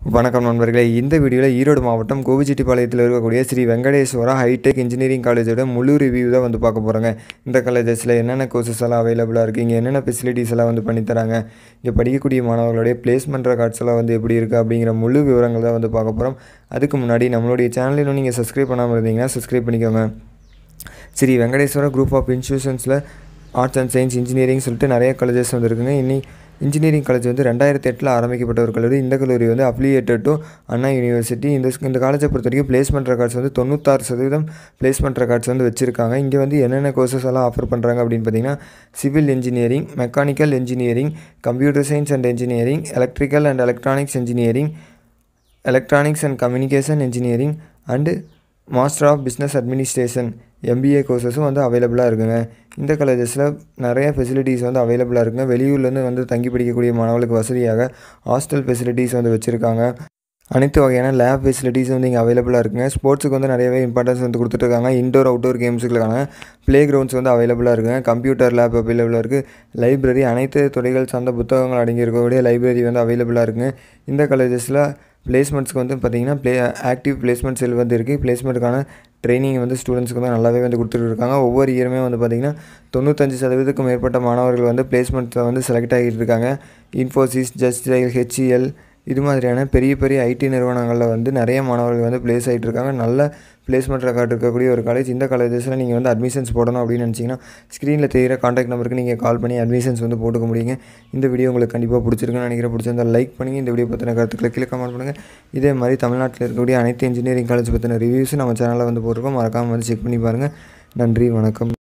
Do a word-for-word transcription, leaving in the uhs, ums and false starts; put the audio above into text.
வணக்கம் நண்பர்களே. இந்த வீடியோவில் ஈரோடு மாவட்டம் கோபிச்செட்டிப்பாளையத்தில் இருக்கக்கூடிய ஸ்ரீ வெங்கடேஸ்வரா ஹைடெக் இன்ஜினியரிங் காலேஜோட முழு ரிவ்யூ தான் வந்து பார்க்க போகிறோங்க. இந்த காலேஜஸில் என்னென்ன கோர்சஸ் எல்லாம் அவைலபிளாக இருக்குது, இங்கே என்னென்ன ஃபெசிலிட்டிஸ் எல்லாம் வந்து பண்ணித்தராங்க, இங்கே படிக்கக்கூடிய மாணவர்களுடைய பிளேஸ்மெண்ட் ரெக்கார்ட்ஸ் எல்லாம் வந்து எப்படி இருக்குது அப்படிங்கிற முழு விவரங்கள் தான் வந்து பார்க்க போகிறோம். அதுக்கு முன்னாடி நம்மளுடைய சேனலில் இன்னும் நீங்கள் சப்ஸ்கிரைப் பண்ணாமல் இருந்தீங்கன்னா சப்ஸ்கிரைப் பண்ணிக்கோங்க. ஸ்ரீ வெங்கடேஸ்வரா குரூப் ஆஃப் இன்ஸ்டியூஷன்ஸில் ஆர்ட்ஸ் அண்ட் சயின்ஸ் இன்ஜினியரிங் சொல்லிட்டு நிறைய காலேஜஸ் வந்து இருக்குங்க. இன்னி இன்ஜினியரிங் காலேஜ் வந்து ரெண்டாயிரத்தி எட்டில் ஆரம்பிக்கப்பட்ட ஒரு கல்லூரி. இந்த கல்லூரி வந்து அஃபிலியேட்டட் டு அண்ணா யூனிவர்சிட்டி. இந்த இந்த காலேஜை பொறுத்த வரைக்கும் பிளேஸ்மெண்ட் ரெக்கார்ட்ஸ் வந்து தொண்ணூத்தாறு சதவீதம் பிளேஸ்மெண்ட் ரெக்கார்ட்ஸ் வந்து வச்சுருக்காங்க. இங்கே வந்து என்னென்ன கோர்சஸ் எல்லாம் ஆஃபர் பண்ணுறாங்க அப்படின்னு பார்த்தீங்கன்னா, civil engineering, mechanical engineering, computer science and engineering, electrical and electronics engineering, electronics and communication engineering and master of business administration MBA கோர்சஸும் வந்து அவைலபிளாக இருக்குங்க. இந்த காலேஜஸில் நிறைய ஃபெசிலிட்டிஸ் வந்து அவைலபிளாக இருக்குங்க. வெளியூர்லேருந்து வந்து தங்கி படிக்கக்கூடிய மாணவர்களுக்கு வசதியாக ஹாஸ்டல் ஃபெசிலிட்டிஸ் வந்து வச்சுருக்காங்க. அனைத்து வகையான லேப் ஃபெசிலிட்டிஸ் வந்து இங்கே அவைலபிளாக இருக்குங்க. ஸ்போர்ட்ஸுக்கு வந்து நிறையவே இம்பார்ட்டன்ஸ் வந்து கொடுத்துட்ருக்காங்க. இன்டோர் அவுட்டோர் கேம்ஸுக்கான ப்ளே கிரவுண்ட்ஸ் வந்து அவைலபிளாக இருக்குங்க. கம்ப்யூட்டர் லேப் அவைலபிளாக இருக்குது. லைப்ரரி, அனைத்து துறைகள் சார்ந்த புத்தகங்கள் அடங்கி இருக்கக்கூடிய லைப்ரரி வந்து அவைலபிளாக இருக்குங்க. இந்த காலேஜஸில் பிளேஸ்மெண்ட்ஸ்க்கு வந்து பார்த்திங்கன்னா ப்ளே ஆக்டிவ் பிளேஸ்மெண்ட் செல் வந்து இருக்குது. பிளேஸ்மெண்ட்டுக்கான ட்ரைனிங் வந்து ஸ்டூடெண்ட்ஸ்க்கு வந்து நல்லாவே வந்து கொடுத்துட்டு இருக்காங்க. ஒவ்வொரு இயருமே வந்து பார்த்திங்கன்னா தொண்ணூத்தஞ்சு சதவீதத்துக்கும் மேற்பட்ட மாணவர்கள் வந்து பிளேஸ்மெண்ட்டில் வந்து செலக்ட் ஆகிட்டு இருக்காங்க. இன்ஃபோசிஸ், ஜஸ்ட் டயல், ஹெச்இஎல் இது மாதிரியான பெரிய பெரிய ஐடி நிறுவனங்களில் வந்து நிறைய மாணவர்கள் வந்து ப்ளேஸ் ஆகிட்டு இருக்காங்க. நல்ல பிளேஸ்மெண்ட் ரெக்கார்ட் இருக்கக்கூடிய ஒரு காலேஜ். இந்த காலேஜஸில் நீங்கள் வந்து அட்மிஷன்ஸ் போடணும் அப்படின்னு நினச்சிங்கன்னா ஸ்க்ரீனில் தெரிகிற காண்டாக்ட் நம்பருக்கு நீங்கள் கால் பண்ணி அட்மிஷன்ஸ் வந்து போட்டுக்க முடியுங்க. இந்த வீடியோ உங்களுக்கு கண்டிப்பாக பிடிச்சிருக்குன்னு நினைக்கிறேன். பிடிச்சிருந்தால் லைக் பண்ணுங்கள். இந்த வீடியோ பற்றின கருத்துக்களை கீழே கமெண்ட் பண்ணுங்கள். இதே மாதிரி தமிழ்நாட்டில் இருக்கக்கூடிய அனைத்து இன்ஜினியரிங் காலேஜ் பற்றின ரிவ்யூஸும் நம்ம சேனலில் வந்து போட்டிருக்கோம். மறக்காமல் வந்து செக் பண்ணி பாருங்கள். நன்றி, வணக்கம்.